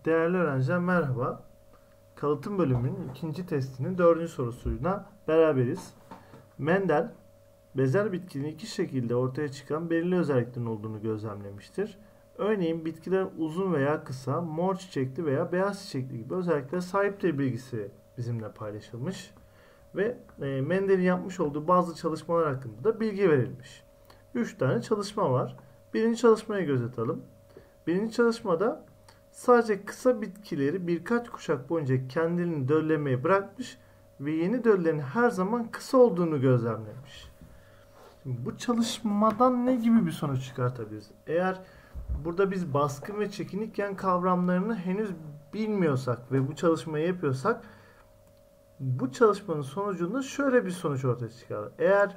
Değerli öğrenciler merhaba. Kalıtım bölümünün ikinci testinin dördüncü sorusuyla beraberiz. Mendel, bezel bitkinin iki şekilde ortaya çıkan belirli özelliklerin olduğunu gözlemlemiştir. Örneğin bitkiler uzun veya kısa, mor çiçekli veya beyaz çiçekli gibi özelliklere sahiptir bilgisi bizimle paylaşılmış. Ve Mendel'in yapmış olduğu bazı çalışmalar hakkında da bilgi verilmiş. 3 tane çalışma var. Birinci çalışmaya göz atalım. Birinci çalışmada sadece kısa bitkileri birkaç kuşak boyunca kendilerini döllemeye bırakmış ve yeni döllerin her zaman kısa olduğunu gözlemlemiş. Şimdi bu çalışmadan ne gibi bir sonuç çıkartabiliriz? Eğer burada biz baskın ve çekinikken kavramlarını henüz bilmiyorsak ve bu çalışmayı yapıyorsak bu çalışmanın sonucunda şöyle bir sonuç ortaya çıkar. Eğer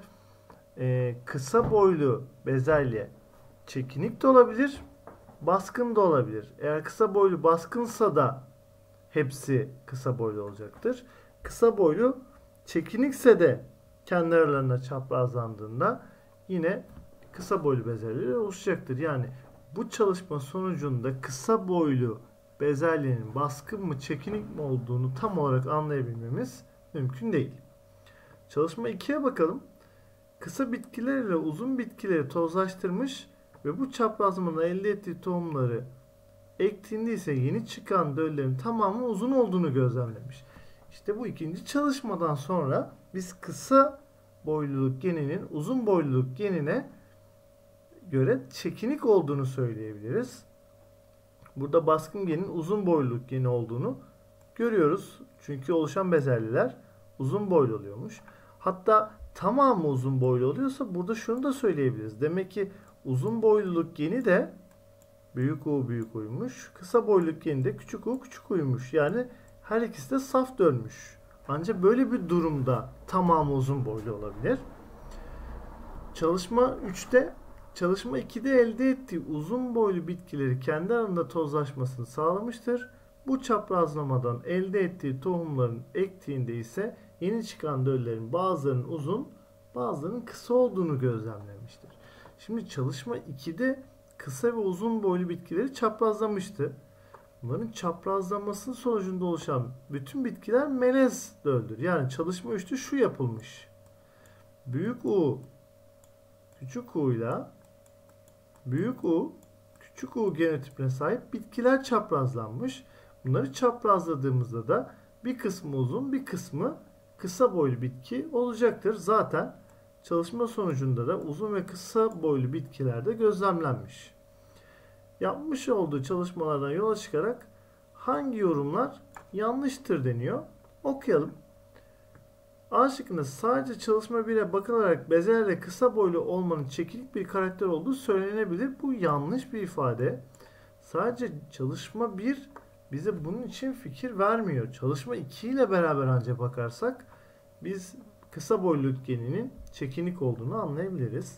kısa boylu bezelye çekinik de olabilir, baskın da olabilir. Eğer kısa boylu baskınsa da hepsi kısa boylu olacaktır. Kısa boylu çekinikse de kendi aralarında çaprazlandığında yine kısa boylu bezelyeler oluşacaktır. Yani bu çalışma sonucunda kısa boylu bezelyenin baskın mı çekinik mi olduğunu tam olarak anlayabilmemiz mümkün değil. Çalışma 2'ye bakalım. Kısa bitkiler ile uzun bitkileri tozlaştırmış ve bu çaprazlamadan elde ettiği tohumları ektiğinde ise yeni çıkan döllerin tamamı uzun olduğunu gözlemlemiş. İşte bu ikinci çalışmadan sonra biz kısa boyluluk geninin uzun boyluluk genine göre çekinik olduğunu söyleyebiliriz. Burada baskın genin uzun boyluluk geni olduğunu görüyoruz. Çünkü oluşan bezelyeler uzun boylu oluyormuş. Hatta tamamı uzun boylu oluyorsa burada şunu da söyleyebiliriz. Demek ki uzun boyluluk geni de büyük U büyük U'ymuş. Kısa boyluluk geni de küçük U küçük U'ymuş. Yani her ikisi de saf dönmüş. Ancak böyle bir durumda tamamı uzun boylu olabilir. Çalışma 2'de elde ettiği uzun boylu bitkileri kendi arasında tozlaşmasını sağlamıştır. Bu çaprazlamadan elde ettiği tohumların ektiğinde ise yeni çıkan döllerin bazılarının uzun, bazılarının kısa olduğunu gözlemlemiştir. Şimdi çalışma 2'de kısa ve uzun boylu bitkileri çaprazlamıştı. Bunların çaprazlamasının sonucunda oluşan bütün bitkiler melez döldür. Yani çalışma 3'te şu yapılmış. Büyük U küçük U ile büyük U küçük U genotipine sahip bitkiler çaprazlanmış. Bunları çaprazladığımızda da bir kısmı uzun bir kısmı kısa boylu bitki olacaktır. Zaten çalışma sonucunda da uzun ve kısa boylu bitkilerde gözlemlenmiş. Yapmış olduğu çalışmalardan yola çıkarak hangi yorumlar yanlıştır deniyor. Okuyalım. A şıkkında sadece çalışma 1'e bakılarak bezelye kısa boylu olmanın çekinik bir karakter olduğu söylenebilir. Bu yanlış bir ifade. Sadece çalışma 1 bize bunun için fikir vermiyor. Çalışma 2 ile beraber ancak bakarsak biz kısa boyluluk geninin çekinik olduğunu anlayabiliriz.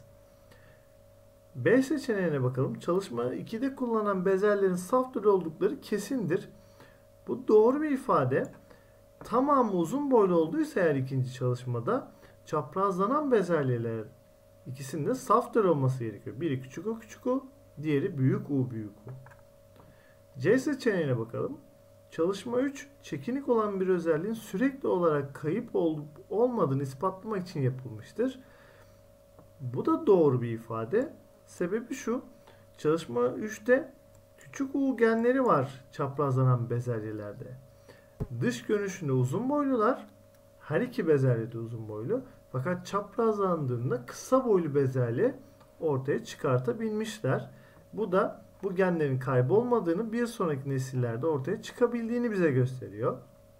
B seçeneğine bakalım. Çalışma 2'de kullanılan bezelyerin saf tür oldukları kesindir. Bu doğru bir ifade. Tamamı uzun boylu olduysa eğer ikinci çalışmada çaprazlanan bezelyeler ikisinin de saf tür olması gerekiyor. Biri küçük U küçük U, diğeri büyük U büyük U. C seçeneğine bakalım. Çalışma 3 çekinik olan bir özelliğin sürekli olarak kayıp olup olmadığını ispatlamak için yapılmıştır. Bu da doğru bir ifade. Sebebi şu. Çalışma 3'te küçük U genleri var çaprazlanan bezelyelerde. Dış görünüşünde uzun boylular. Her iki bezelye de uzun boylu. Fakat çaprazlandığında kısa boylu bezelye ortaya çıkartabilmişler. Bu da bu genlerin kaybolmadığını bir sonraki nesillerde ortaya çıkabildiğini bize gösteriyor.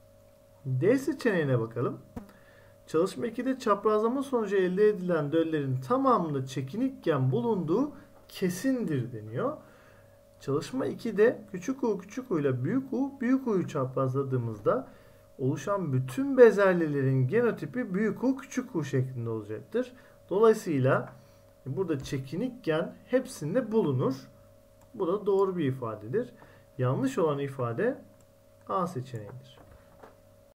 D seçeneğine bakalım. Çalışma 2'de çaprazlama sonucu elde edilen döllerin tamamında çekinikken bulunduğu kesindir deniyor. Çalışma 2'de küçük U küçük U ile büyük U büyük U'yu çaprazladığımızda oluşan bütün bezelyelerin genotipi büyük U küçük U şeklinde olacaktır. Dolayısıyla burada çekinik gen hepsinde bulunur. Bu da doğru bir ifadedir. Yanlış olan ifade A seçeneğidir.